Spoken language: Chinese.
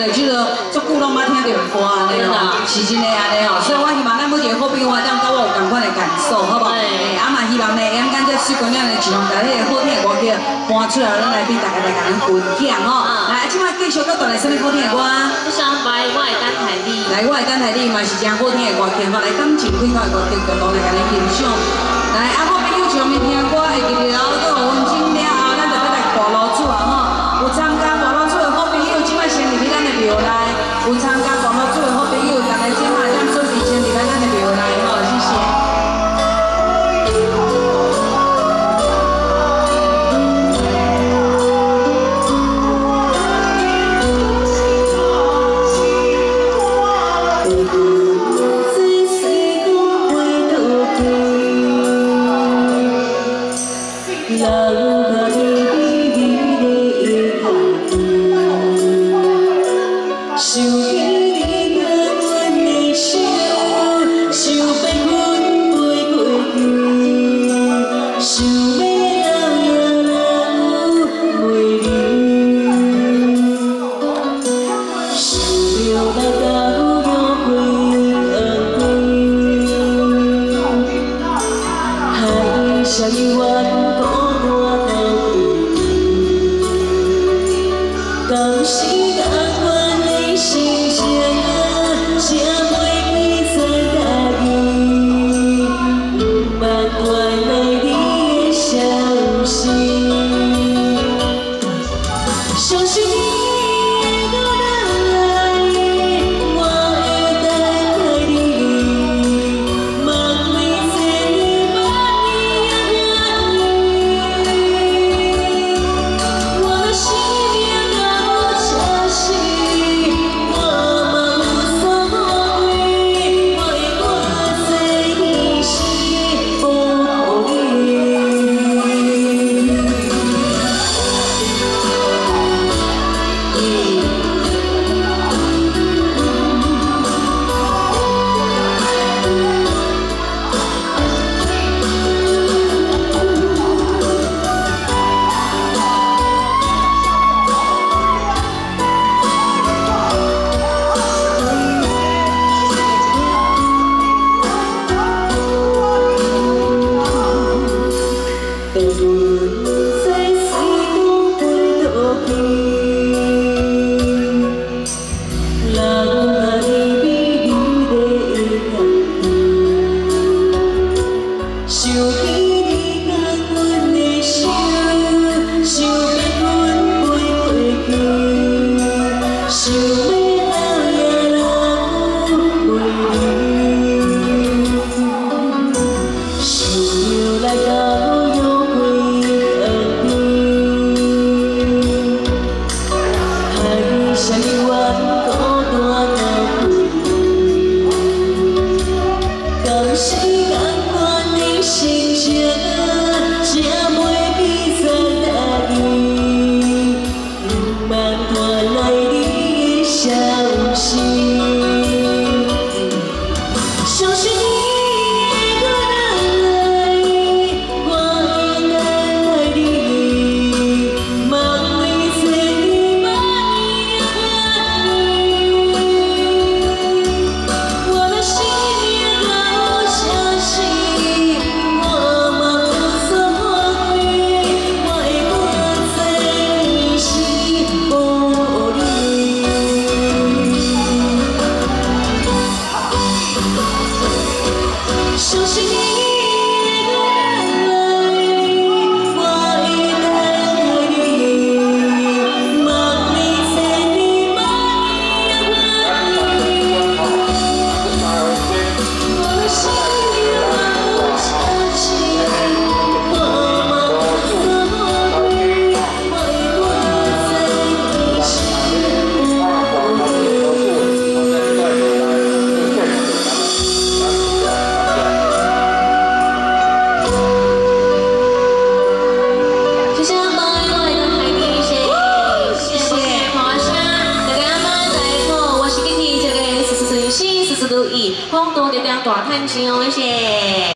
的，就是足久拢捌听到歌安尼哦，是真的安尼哦。所以我希望咱每一个好朋友啊，当甲我有同款的感受，好不好？啊嘛希望呢，咱咱这水姑娘呢，尽量把迄个好听的歌曲搬出来，咱来俾大家来甲咱分享哦。来，即摆继续搁带来什么好听的歌？ 我想摆我的等待你。 来，我的等待你嘛是真好听的歌曲，吼，来感情几块的歌曲，共同来甲咱欣赏。来，啊，好朋友上面听歌会记得了，搁5分钟了后，咱就要来大路子啊吼。有参加大路子的好朋友，即摆先入去咱的庙内；有参加大路子的好朋友，大家即摆咱准备先入来咱的庙内吼，谢谢。 风度就当大探钱哦，谢谢。